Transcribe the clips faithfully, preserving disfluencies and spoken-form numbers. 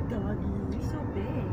Doggy. You're so big.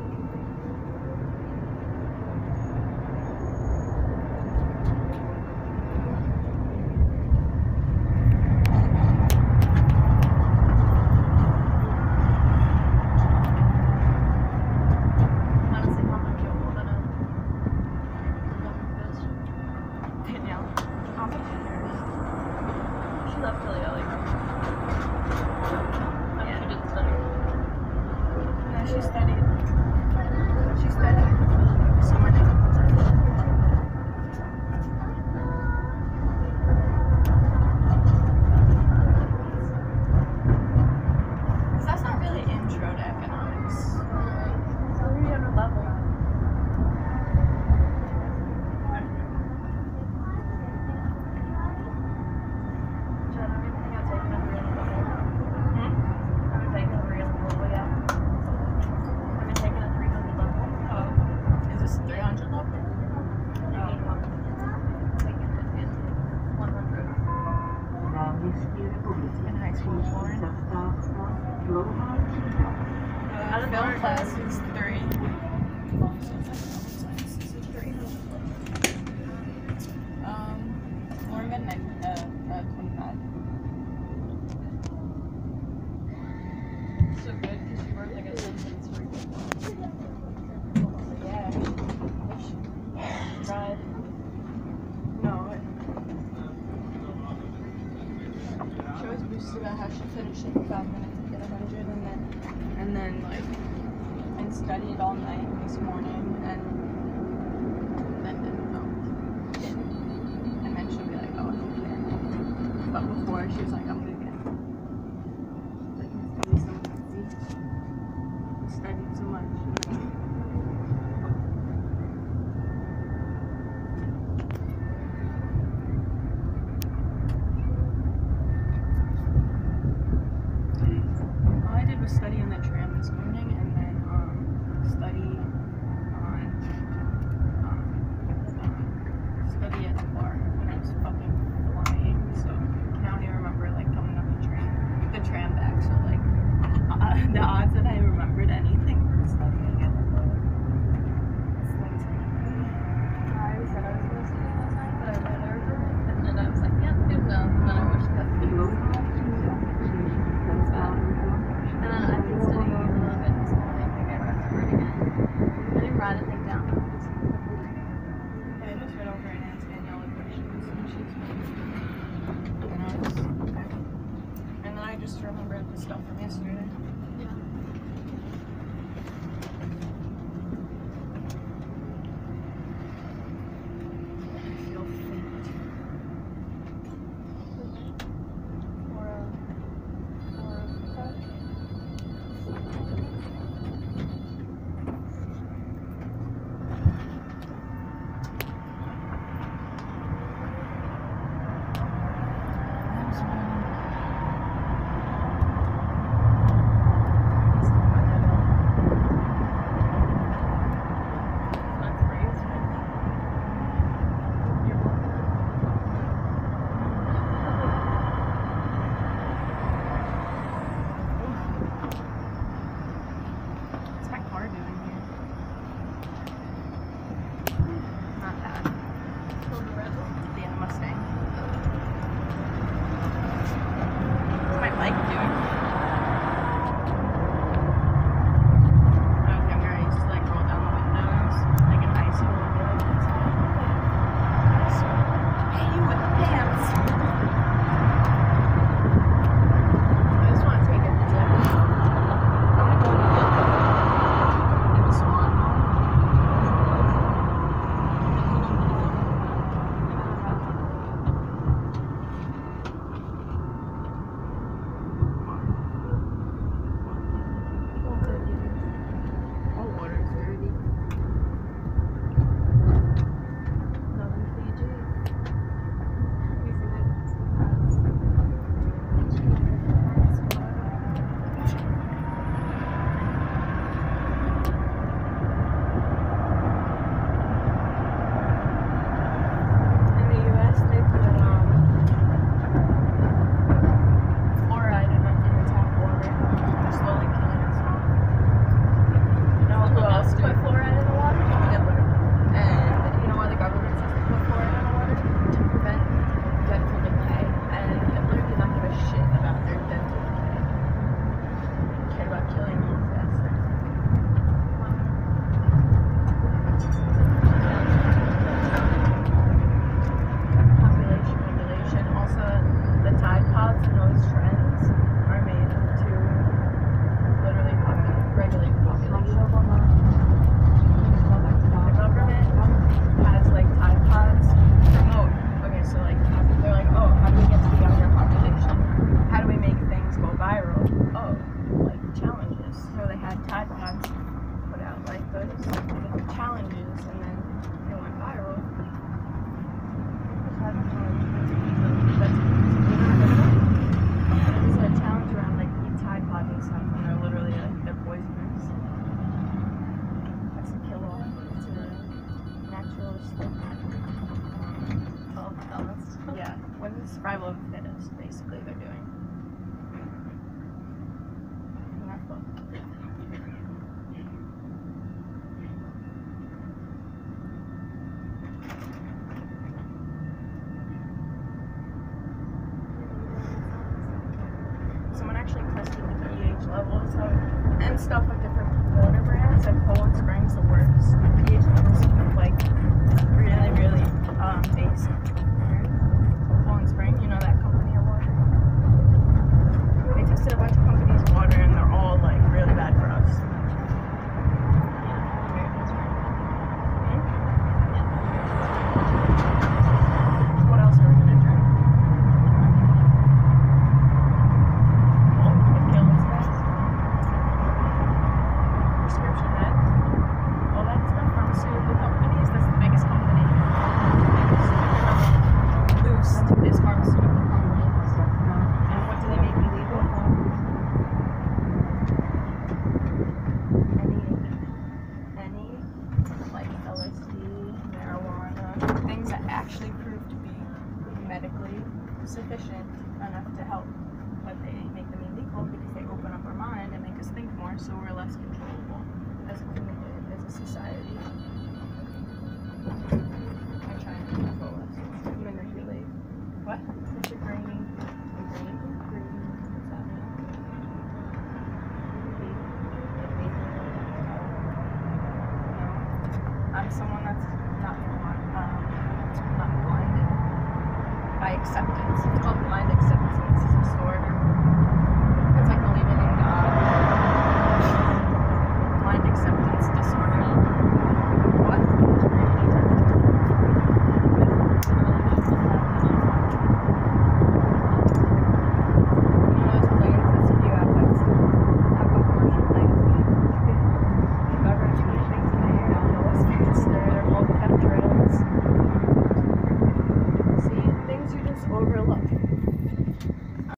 Film class is three. Um, Morgan, uh, uh, twenty-five. So good because you work like a sentence for yeah. Tried. No. She always boosted about how she finished in five minutes and get a hundred, and then, and then like. And studied all night this morning, and then didn't know. Didn't. And then she'll be like, oh, I don't care. But before, she was like, I'm gonna get like, study so much. Studied so much. All I did was study on the tram this morning, and then study on, um, um, study at the bar when I was fucking flying, so I don't even remember, like, coming up the train, the tram back, so, like, uh, the odds that I remembered anything from studying at the bar, it's like, I said I was going to study last night, but I read over it, and then I was like, yeah, good enough, and then I wished that it was, and then I've been studying a little bit this morning. I didn't write anything down. Yeah, I just read over and asked Danielle the questions, and she's and I was, and then I just remembered the stuff from yesterday. Yeah. I feel faint. Or a, or a cut. viral of like challenges. So they had Tide Pods put out like those different challenges, and then it went viral. Tide Pod challenge. That's it was a challenge around like eat Tide Pods and stuff, and they're literally like they're poisonous. That's a kill off. It's a naturalistic. Oh, balanced. Yeah, when the survival of the fittest, basically, they're doing. Isn't that fun? Someone actually tested the pH levels of, and stuff with different water brands, and Poland Springs the worst. The pH levels are like really, really um, basic. Poland Spring, you know that company of water? They tested a bunch of companies' water and they're all like really bad for us. Hmm? What else are we gonna drink? Oh, it kills us guys. Prescription meds. Well, that's the pharmaceutical companies. That's the biggest company. Boost is pharmaceutical companies. And what do they make illegal? Any, any, like L S D, marijuana, things that actually prove to be medically sufficient enough to help. But they make them illegal because they open up our mind and make us think more, so we're less controllable as a community, as a society. I'm trying to control us. Manipulate. What? What's your graining? Graining? Graining. What's that mean? No. I'm someone that's not blind, um, not blinded by acceptance. It's called blind acceptance disorder.